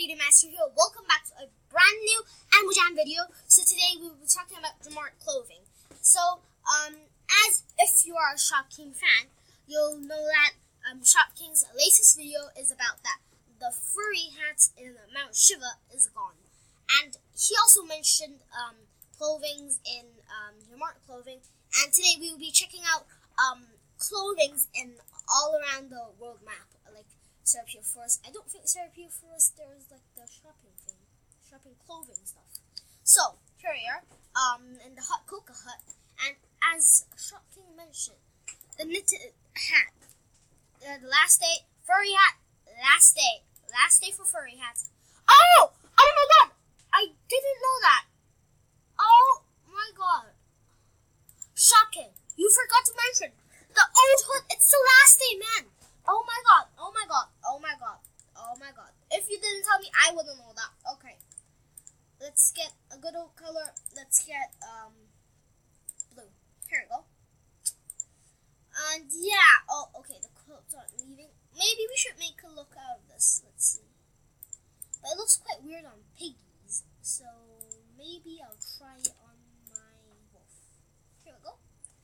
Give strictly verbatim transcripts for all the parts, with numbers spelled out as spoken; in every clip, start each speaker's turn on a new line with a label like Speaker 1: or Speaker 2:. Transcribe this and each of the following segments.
Speaker 1: Creative Master here. Welcome back to a brand new Animal Jam video. So today we will be talking about Jamart clothing. So, um, as if you are a Shop King fan, you'll know that um, Shop King's latest video is about that the furry hats in Mount Shiva is gone. And he also mentioned um, clothings in um, Jamart clothing. And today we will be checking out um, clothings in all around the world map, like Serapia Forest. I don't think Serapia Forest there is like the shopping thing, shopping clothing stuff. So here we are, um, in the Hot Cocoa Hut, and as Shop King mentioned, the knitted hat, uh, the last day furry hat, last day, last day for furry hats. Oh, oh my God, I didn't know that. Oh my God, Shop King, you forgot to mention the old hood. It's the last day, man. Oh my God, oh my God, oh my God, oh my God. If you didn't tell me, I wouldn't know that. Okay. Let's get a good old color. Let's get um blue. Here we go. And yeah, oh okay, the quilts aren't leaving. Maybe we should make a look out of this. Let's see. But it looks quite weird on piggies. So maybe I'll try it on my wolf. Here we go.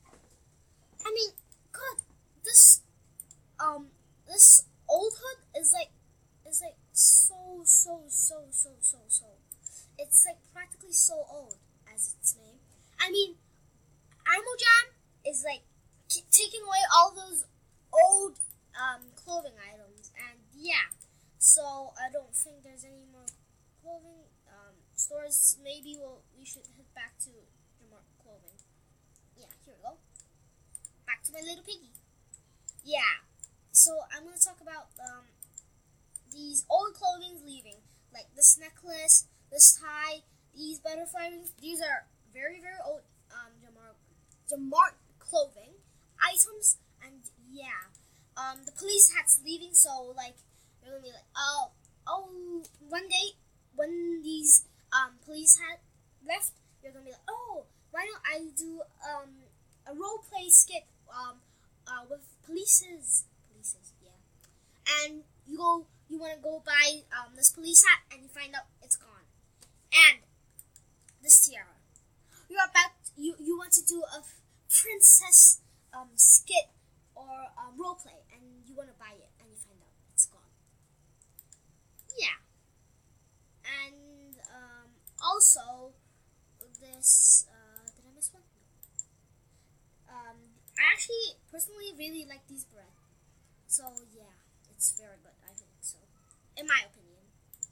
Speaker 1: I mean, God, this um this old hood is like is like so so so so so so it's like practically so old as its name. I mean, Animal Jam is like keep taking away all those old um clothing items, and yeah, so I don't think there's any more clothing um stores. Maybe we'll we should head back to Jamart clothing. Yeah, here we go. Back to my little piggy. Yeah. So I'm going to talk about um, these old clothing leaving, like this necklace, this tie, these butterfly rings. These are very, very old um, Jamart, Jamart clothing items, and yeah, um, the police hat's leaving. So like you're gonna be like, oh, oh, one day when these um, police hat left, you're gonna be like, oh, why don't I do um, a role play skit um, uh, with polices. Yeah, and you go, you want to go buy um, this police hat, and you find out it's gone. And this tiara, you're about you you want to do a princess um, skit or um, role play, and you want to buy it, and you find out it's gone. Yeah, and um, also this. Uh, did I miss one? Um, I actually personally really like these bread. So yeah, it's very good, I think so. In my opinion.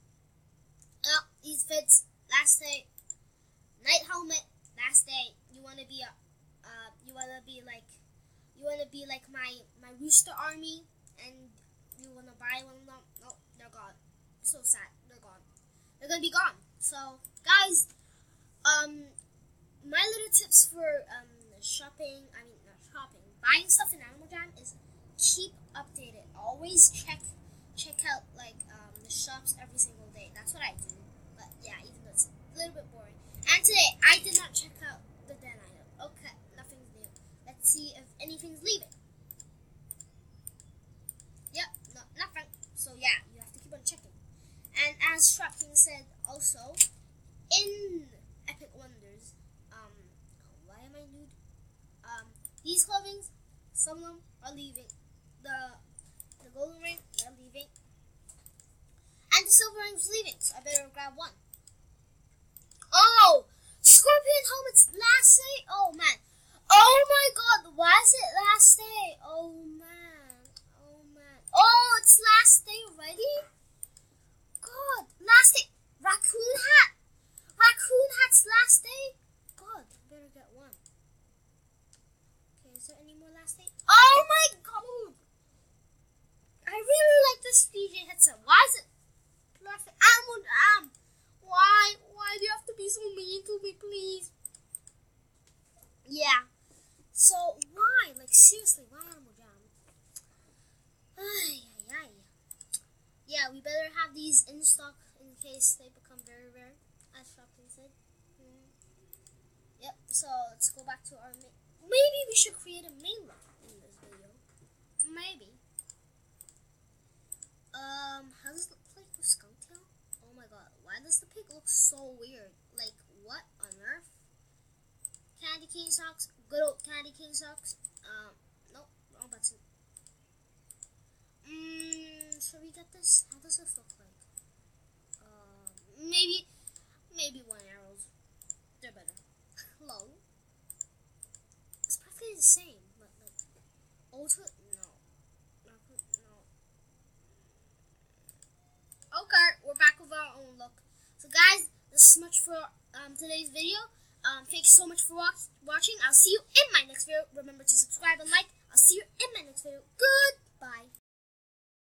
Speaker 1: Oh, these fits, last day. Night helmet, last day. You wanna be a uh you wanna be like you wanna be like my my rooster army, and you wanna buy one of them. No, they're gone. So sad, they're gone. They're gonna be gone. So guys, um my little tips for um shopping, I mean not shopping, buying stuff in Animal Jam is keep updated. Always check check out like um, the shops every single day. That's what I do. But yeah, even though it's a little bit boring. And today I did not check out the den item. Okay, nothing's new. Let's see if anything's leaving. Yep, no, nothing. So yeah, you have to keep on checking. And as Shop King said also, in Epic Wonders, um, why am I nude? Um, these clothings, some of them are leaving. The the golden ring, they're leaving. And the silver ring's leaving, so I better grab one. Oh! Scorpion helmet's last day? Oh man. Oh my God, why is it last day? Oh man. Oh man. Oh, it's last day already? God, last day. Raccoon hat. Raccoon hat's last day? God, I better get one. Okay, is there any more last day? Oh my God! I really like this D J headset. Why is it plastic? Animal Jam. Why? Why do you have to be so mean to me, please? Yeah. So why? Like seriously, why Animal Jam? Ay, ay, ay. Yeah, we better have these in stock in case they become very rare, as Shop King said. Mm. Yep. So let's go back to our main. Maybe we should create a main lock in this video. Maybe. Um, how does it look like with Skunk Tail? Oh looks so weird. Like, what on earth? Candy cane socks. Good old candy cane socks. Um, nope, wrong button. Mmm, should we get this? How does this look like? Uh, maybe, maybe one arrows. They're better. Low. It's practically the same, but like, ultra, no. No. Okay, we're back with our own look. So guys, this is much for um, today's video. Um, thanks so much for watch watching. I'll see you in my next video. Remember to subscribe and like. I'll see you in my next video. Goodbye.